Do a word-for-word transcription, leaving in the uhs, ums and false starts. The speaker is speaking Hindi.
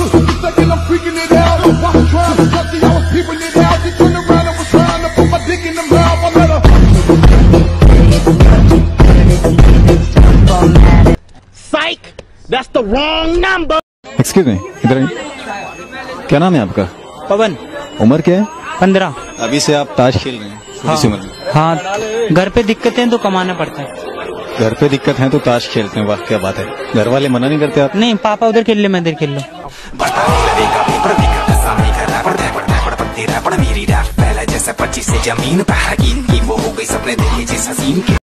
Psych! That's the wrong number. Excuse me, इधर आइए। क्या नाम है आपका? पवन। उम्र क्या है? पंद्रह। अभी से आप ताश खेल रहे हैं? हाँ, इसी उम्र में? हाँ, घर पे दिक्कतें हैं तो कमाना पड़ता है। घर पे दिक्कत है तो ताश खेलते हैं, वाह क्या बात है। घर वाले मना नहीं करते आप? नहीं, पापा उधर खेल ले, मैं इधर खेल लो। जैसे पच्चीस से जमीन पे वो हो गई सपने देखे जिस हसीन के